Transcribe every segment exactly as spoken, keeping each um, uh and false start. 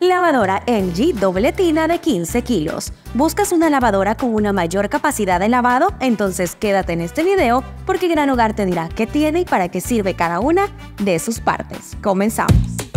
Lavadora L G doble tina de quince kilos. ¿Buscas una lavadora con una mayor capacidad de lavado? Entonces quédate en este video porque Gran Hogar te dirá qué tiene y para qué sirve cada una de sus partes. Comenzamos.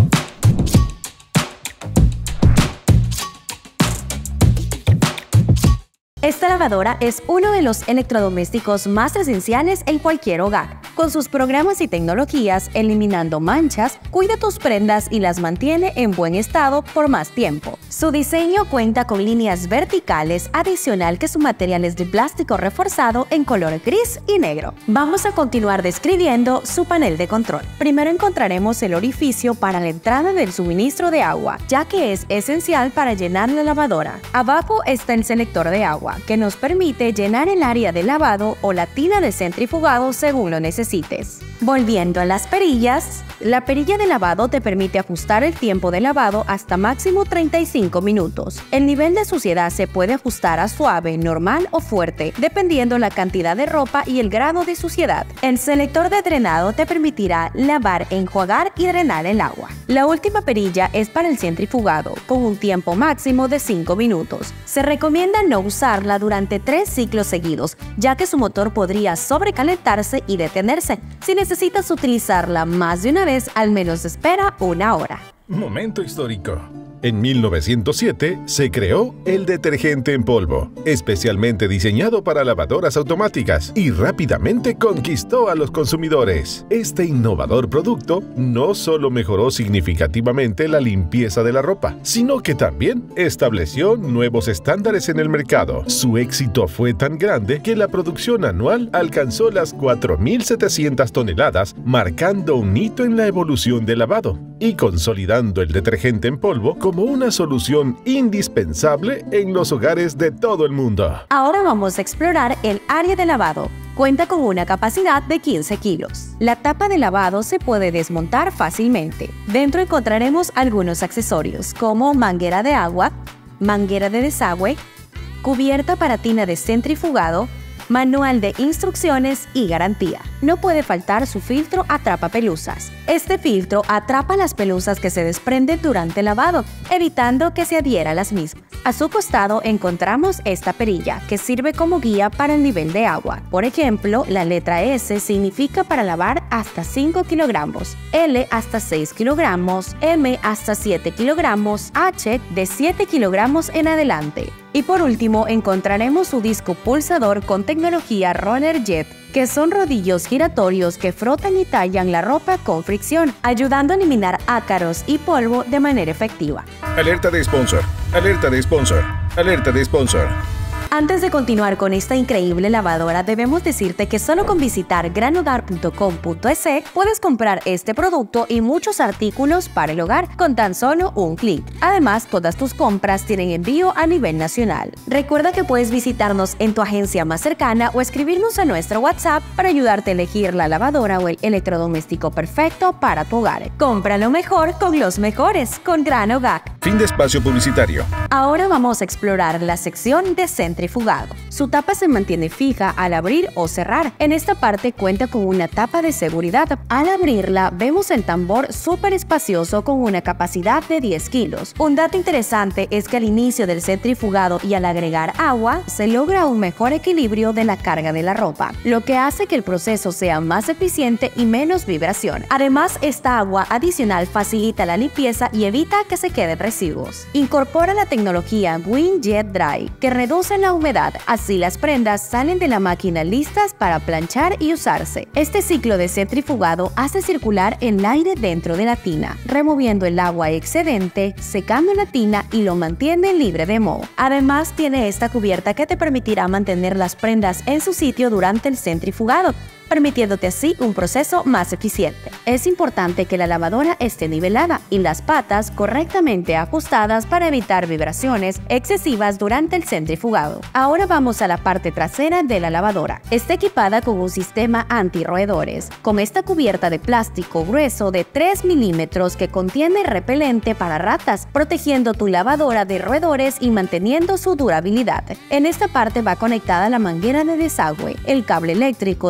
Esta lavadora es uno de los electrodomésticos más esenciales en cualquier hogar. Con sus programas y tecnologías, eliminando manchas, cuida tus prendas y las mantiene en buen estado por más tiempo. Su diseño cuenta con líneas verticales, adicional que su material es de plástico reforzado en color gris y negro. Vamos a continuar describiendo su panel de control. Primero encontraremos el orificio para la entrada del suministro de agua, ya que es esencial para llenar la lavadora. Abajo está el selector de agua, que nos permite llenar el área de lavado o la tina de centrifugado según lo necesites. Volviendo a las perillas, la perilla de lavado te permite ajustar el tiempo de lavado hasta máximo treinta y cinco minutos. El nivel de suciedad se puede ajustar a suave, normal o fuerte, dependiendo la cantidad de ropa y el grado de suciedad. El selector de drenado te permitirá lavar, enjuagar y drenar el agua. La última perilla es para el centrifugado, con un tiempo máximo de cinco minutos. Se recomienda no usarla durante tres ciclos seguidos, ya que su motor podría sobrecalentarse y detenerse. Si necesitas utilizarla más de una vez, al menos espera una hora. Momento histórico. En mil novecientos siete se creó el detergente en polvo, especialmente diseñado para lavadoras automáticas, y rápidamente conquistó a los consumidores. Este innovador producto no solo mejoró significativamente la limpieza de la ropa, sino que también estableció nuevos estándares en el mercado. Su éxito fue tan grande que la producción anual alcanzó las cuatro mil setecientas toneladas, marcando un hito en la evolución del lavado y consolidando el detergente en polvo como una solución indispensable en los hogares de todo el mundo. Ahora vamos a explorar el área de lavado. Cuenta con una capacidad de quince kilos. La tapa de lavado se puede desmontar fácilmente. Dentro encontraremos algunos accesorios como manguera de agua, manguera de desagüe, cubierta para tina de centrifugado, manual de instrucciones y garantía. No puede faltar su filtro atrapa pelusas. Este filtro atrapa las pelusas que se desprenden durante el lavado, evitando que se adhiera a las mismas. A su costado encontramos esta perilla, que sirve como guía para el nivel de agua. Por ejemplo, la letra S significa para lavar hasta cinco kilogramos, L hasta seis kilogramos, M hasta siete kilogramos, H de siete kilogramos en adelante. Y por último, encontraremos su disco pulsador con tecnología Roller Jet, que son rodillos giratorios que frotan y tallan la ropa con fricción, ayudando a eliminar ácaros y polvo de manera efectiva. Alerta de sponsor, alerta de sponsor, alerta de sponsor. Antes de continuar con esta increíble lavadora, debemos decirte que solo con visitar gran hogar punto com punto es puedes comprar este producto y muchos artículos para el hogar con tan solo un clic. Además, todas tus compras tienen envío a nivel nacional. Recuerda que puedes visitarnos en tu agencia más cercana o escribirnos a nuestro WhatsApp para ayudarte a elegir la lavadora o el electrodoméstico perfecto para tu hogar. Compra lo mejor con los mejores, con Gran Hogar. Fin de espacio publicitario. Ahora vamos a explorar la sección de centrifugado. Su tapa se mantiene fija al abrir o cerrar. En esta parte cuenta con una tapa de seguridad. Al abrirla vemos el tambor súper espacioso con una capacidad de diez kilos. Un dato interesante es que al inicio del centrifugado y al agregar agua se logra un mejor equilibrio de la carga de la ropa, lo que hace que el proceso sea más eficiente y menos vibración. Además, esta agua adicional facilita la limpieza y evita que se queden residuos. Incorpora la tecnología Wind Jet Dry, que reduce la humedad, así las prendas salen de la máquina listas para planchar y usarse. Este ciclo de centrifugado hace circular el aire dentro de la tina, removiendo el agua excedente, secando la tina y lo mantiene libre de moho. Además, tiene esta cubierta que te permitirá mantener las prendas en su sitio durante el centrifugado, permitiéndote así un proceso más eficiente. Es importante que la lavadora esté nivelada y las patas correctamente ajustadas para evitar vibraciones excesivas durante el centrifugado. Ahora vamos a la parte trasera de la lavadora. Está equipada con un sistema antirroedores, con esta cubierta de plástico grueso de tres milímetros que contiene repelente para ratas, protegiendo tu lavadora de roedores y manteniendo su durabilidad. En esta parte va conectada la manguera de desagüe, el cable eléctrico de uno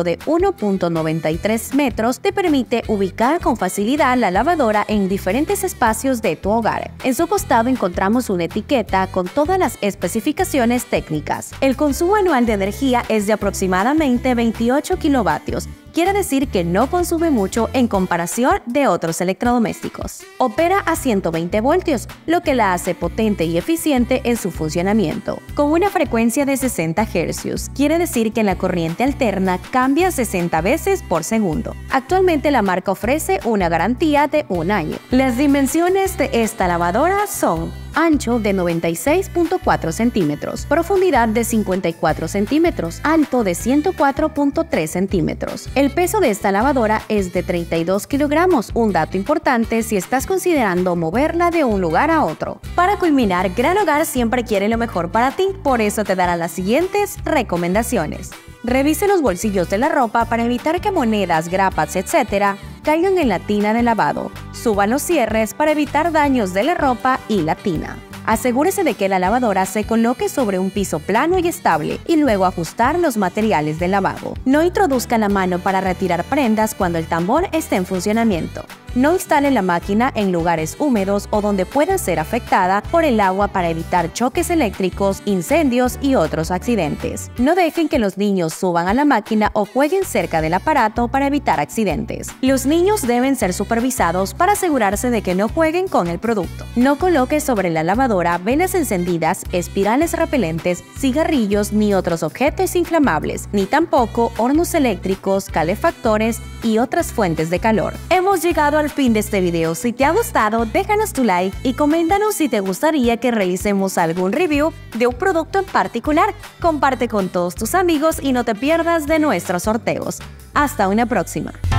uno punto noventa y tres metros te permite ubicar con facilidad la lavadora en diferentes espacios de tu hogar. En su costado encontramos una etiqueta con todas las especificaciones técnicas. El consumo anual de energía es de aproximadamente veintiocho kilovatios. Quiere decir que no consume mucho en comparación de otros electrodomésticos. Opera a ciento veinte voltios, lo que la hace potente y eficiente en su funcionamiento. Con una frecuencia de sesenta hercios, quiere decir que la corriente alterna cambia sesenta veces por segundo. Actualmente la marca ofrece una garantía de un año. Las dimensiones de esta lavadora son: ancho de noventa y seis punto cuatro centímetros, profundidad de cincuenta y cuatro centímetros, alto de ciento cuatro punto tres centímetros. El peso de esta lavadora es de treinta y dos kilogramos, un dato importante si estás considerando moverla de un lugar a otro. Para culminar, Gran Hogar siempre quiere lo mejor para ti, por eso te dará las siguientes recomendaciones. Revise los bolsillos de la ropa para evitar que monedas, grapas, etcétera caigan en la tina de lavado. Suban los cierres para evitar daños de la ropa y la tina. Asegúrese de que la lavadora se coloque sobre un piso plano y estable y luego ajustar los materiales del lavabo. No introduzca la mano para retirar prendas cuando el tambor esté en funcionamiento. No instale la máquina en lugares húmedos o donde pueda ser afectada por el agua para evitar choques eléctricos, incendios y otros accidentes. No dejen que los niños suban a la máquina o jueguen cerca del aparato para evitar accidentes. Los niños deben ser supervisados para asegurarse de que no jueguen con el producto. No coloque sobre la lavadora velas encendidas, espirales repelentes, cigarrillos ni otros objetos inflamables, ni tampoco hornos eléctricos, calefactores y otras fuentes de calor. Hemos llegado al fin de este video. Si te ha gustado, déjanos tu like y coméntanos si te gustaría que realicemos algún review de un producto en particular. Comparte con todos tus amigos y no te pierdas de nuestros sorteos. Hasta una próxima.